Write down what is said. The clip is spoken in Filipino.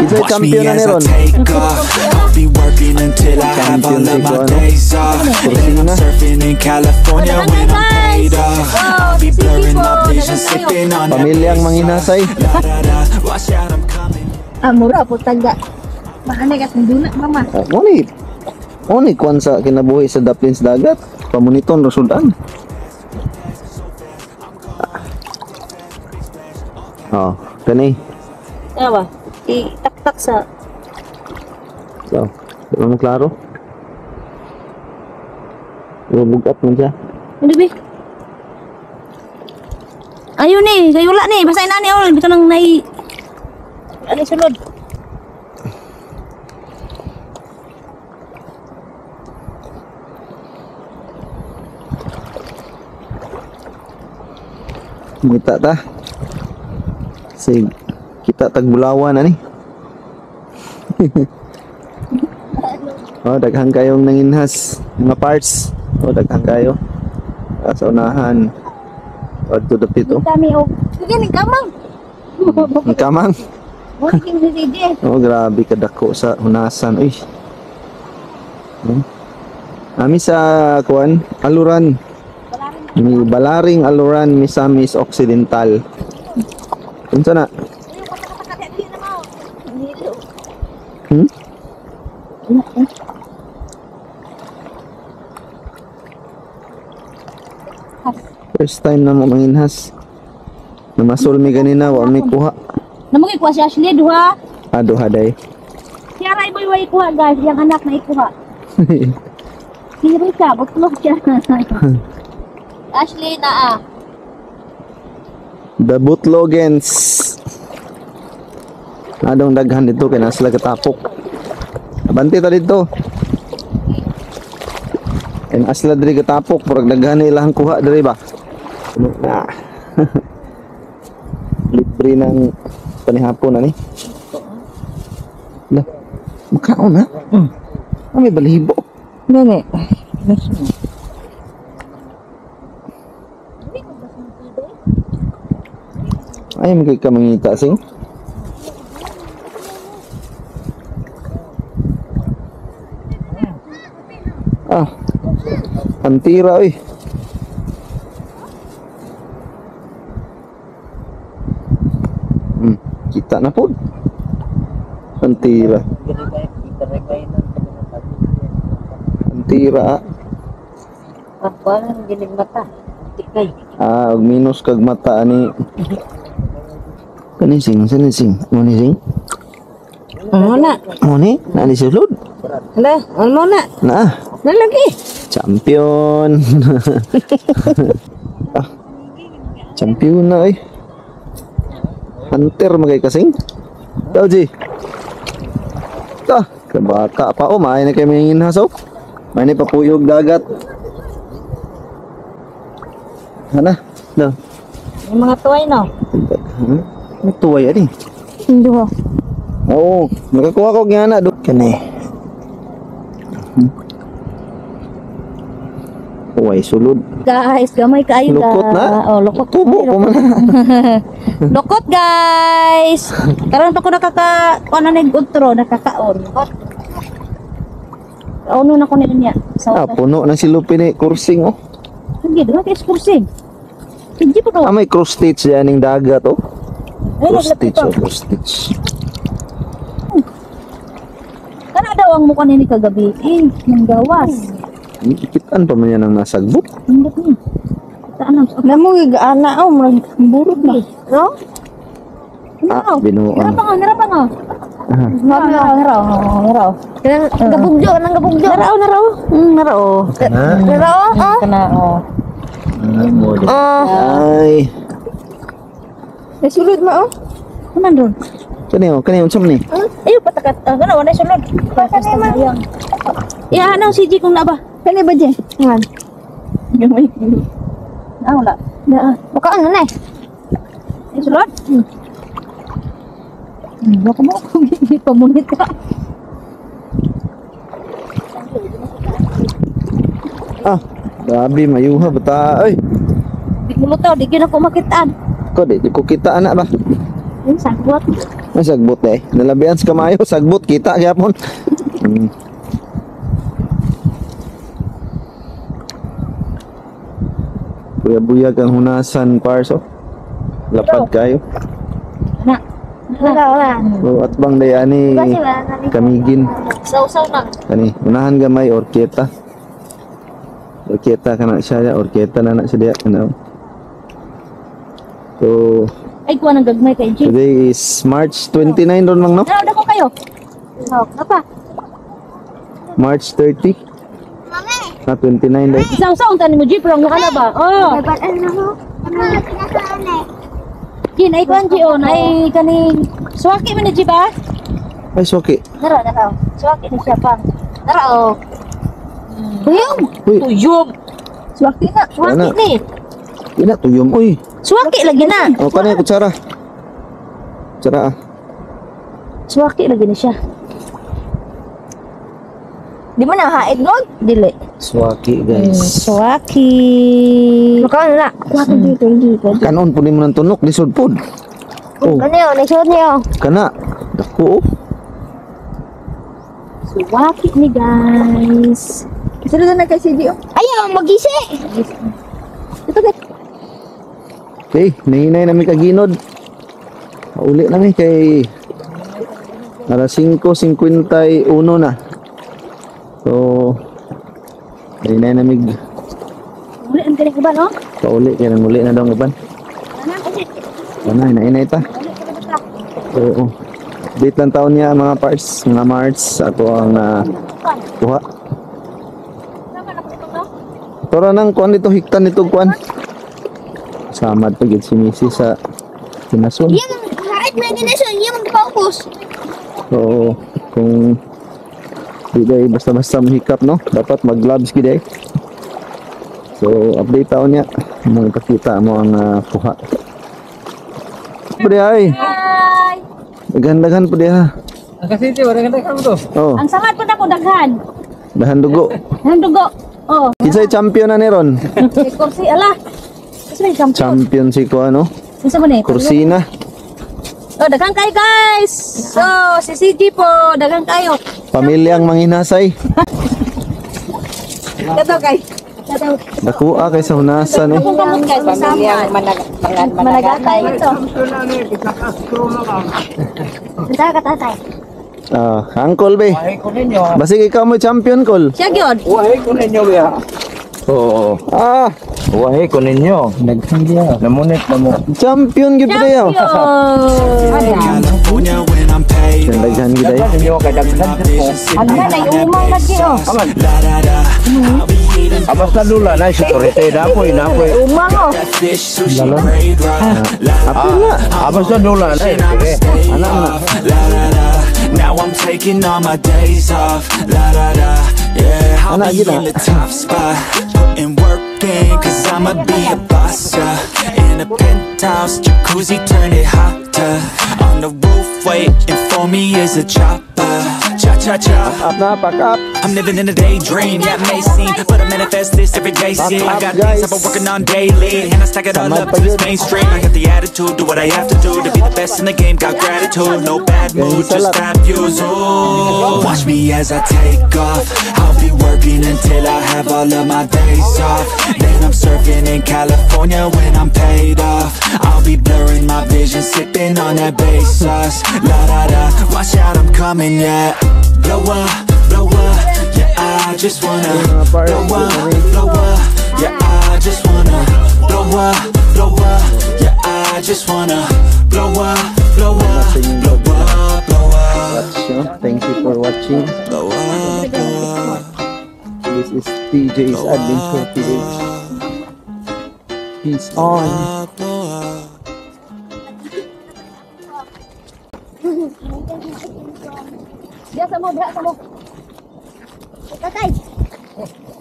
Kita Watch me champion na as ni I Ron. take off. I'll be working until I have all of my days off. And I'm surfing in California when I'm paid off. I'll be blurring my vision, sipping on that Pamilyang manginasay. La da da, watch out, I'm coming. Mura po taga. Maanay ka tunduna, mama. Oni kwan sa kinabuhi sa daplin sa dagat. Pamuniton rusudan. Oh, kani. Awa, itaktak sa... So, di ba mo klaro? Bugat man siya. Hindi ba? Ayun ni, kayula ni. Basahin na ni. Oh, bito nang nai... Ano sulod? Mita ta. Sig kita tagbulawan ani. Oh, daghang kayong nanginhas mga parts. Oh, daghang kayo. Sa unahan. Adto dapit oh. Kami o. Sige ni kamang. Ang kamang. Working sa DJ. Oh, grabe kadako sa hunasan. Uy. Ami sa kuan, Aluran. Mi Balaring Aluran, Misamis Occidental. Unsa na? Hmm? First time na mo manginhas. Namasol mi ganina, wa mi kuha. Namugi kuha si Ashley, duha. Aduh haday. Si Aray boy way kuha guys, yung anak na ikuha. Si Rika, buklog siya. Ashley na The Butlogens. Adong daghan dito kay nasa katapok. Abanti ta dito. En asla diri katapok purag daghan ilang kuha diri ba. Na. Libre ng panihapon ani. Lah. Makaon na. May balibo. Gani. Ay magay ka mangita sing. Ah. Antira oi. Kita na po. Antira. Antira. Parang ginig mata. Tikay. Ah, og minus kag mata ani. Kanising, sanising. Mo ni sing? Ano na? Mo ni? Nani sulod? Hala, ano na? Na. Nalagi. Champion. Ah. Champion na oi. Hunter magay kasing. Daw ji. Ta, kabata pa o may na kay manginhas oh. May ni papuyog dagat. Hana? No. Yung mga tuway no? Tuway ani. Hindi ho. Oo, nakakuha ko nga na doon. Kani. Uway, sulod. Guys, gamay kayo Lukot na? Oh, lukot. Tubo ko man. Lukot guys. Karon pa ko kuan na nag-outro, nakakaon. Kauno na ko niya. Ah, puno ng silupi ni kursing oh. Sige, dito kay kursing. Sige po Ah, ko. may cross stitch yan ng dagat oh. Ay, Cross naglapit stitch pa. oh, cross stitch. Kana daw ang mukha ni kagabi. Nang gawas. Ikitan pa man yan ang nasagbok. Hindi ni. Taanam. Namo gigaana oh, burot na. No? Ah, binuang. Nara pa nga. Naraw. Gabugjo, nang gabugjo. Naraw. Naraw. Naraw. Kana oh. Ay. Nasulod mo oh. Kuman doon. Kani unsam ni? Ayo patakat. Kana wala sulod. Basta sayang. Ya, ano si G kung na ba? Kani ba G? Yan. Gamay. Ah, wala. Na. Baka ano na eh. Sulod? Baka mo kung hindi pamunit ka. Ah, grabe mayuha bata. Ay, Di ko lutaw, di ko na kumakitaan. ko di ko kita anak ba? Yung sakwat. Ay, sagbot eh. Nalabihan sa kamayo, sagbot, kita gyapon. Buyag-buyag ang hunasan, Pars, oh. Lapad kayo. Na. Wala. So, at bang dayani kamigin. Saw-saw na. Kani, unahan gamay, orketa. Orketa ka na siya, orketa na siya diya. So, Ay, kuha ng gagmay kay Jim. today is March 29 ron lang, no? Ano, dako kayo? Oh, apa? March 30. Na 29 day. Saw-saw ang tanin mo, Jim. Pero ang mukha na ba? Oh. Jin, ay kuhan, Jim. Ay kaning... Suwaki mo na, Jim, ba? Ay, soki. Nara. Suwaki na siya pa. Nara, oh. Tuyom. Uy, Tuyom. Suwaki na. Suwaki Ano? ni. ina, tuyom, uy. Suwaki lagi na. O, kanay, kutsara. Kutsara, ah. Suwaki lagi na siya. Di mo na haid nun? Dili. Swaki, guys. Suwaki. Makaon na. Suwaki dito. Kanon po mo ng tunok, lisod po. Oh, Ano yun? Nagsuot niyo. kana. Dako, oh. Suwaki ni guys. Sino na kay CG? Ayaw, magisi. Ito guys. Okay, nahinay namin kaginod. Uli namin kay alas 5:51 na. So, nahinay namin Uli ang galing iba, no? pauli kaya nang uli na daw ang iban. Ano, nahinay ta. Oo. Date lang taon niya mga parts, mga March. Ato ang kuha. Tara nang kuan dito, hiktan dito kuan. Samad pa gid si Missy sa kinasun. Yung haid na ginasyon, yung mag-focus. So, kung di day basta-basta mahikap, no? Dapat mag-gloves gid eh. So, update taon niya. Mo ipakita mo ang kuha. Pwede ay. Hi! Dagan-dagan po diha. Ang kasiti, wala ganda ka mo to. Oh, Ang samad po na ko daghan. dahan dugo. Ang dugo. Oh, Kinsay champion na ni ron? si Kursi, ala. Kasi may champion. Champion si ko ano? Isa mo ni? Kursina. Oh, daghang kayo guys. So, si CG po, daghang kayo. Pamilyang manghinasay. Kato guys. Kato. Dakua kay sa hunasan eh. Kung kamot guys, masama. Managatay. Ito. Kita katatay. Uncle be. Wahay ko ninyo. Basig ikaw mo champion kol. Siya gyud. Wahay ko ninyo, ya. Oo. Wahay ko ninyo. Nagsindiya. Namunit na mo. Champion gyud dayo. California when I'm paid off. Daghan gid ay. Ninyo kadagdag ko. Ano na umang lagi oh. La da da. I'll be eating Abas na lula na security na po, Umang oh. that fish, sushi, braid right. La Abas na lula na sige. la da da. Now I'm taking all my days off. La da da. Yeah, I'll Anak be gila. in the top spot, putting work in, 'cause I'ma be a boss, yeah. In a penthouse, jacuzzi, turn it hotter. On the roof, waiting for me is a chopper. Cha cha cha. Up na, pack up. I'm living in a daydream, yeah, it may seem, but I manifest this every day, see. I got things I've been working on daily, and I stack it all up to it's mainstream. I got the attitude, do what I have to do to be the best in the game, got gratitude, no bad mood, just bad views, ooh. Watch me as I take off, I'll be working until I have all of my days off. Then I'm surfing in California when I'm paid off. I'll be blurring my vision, sipping on that bass sauce. La da da, watch out, I'm coming, yeah. Blow up, yeah, I just wanna blow up, yeah, I just wanna blow up, yeah, I just wanna blow up, blow up, blow up, blow up, Thank you for watching. blow up, blow up. This is TJ's Adventure PH. Peace on. Dia sama mo. Tatay.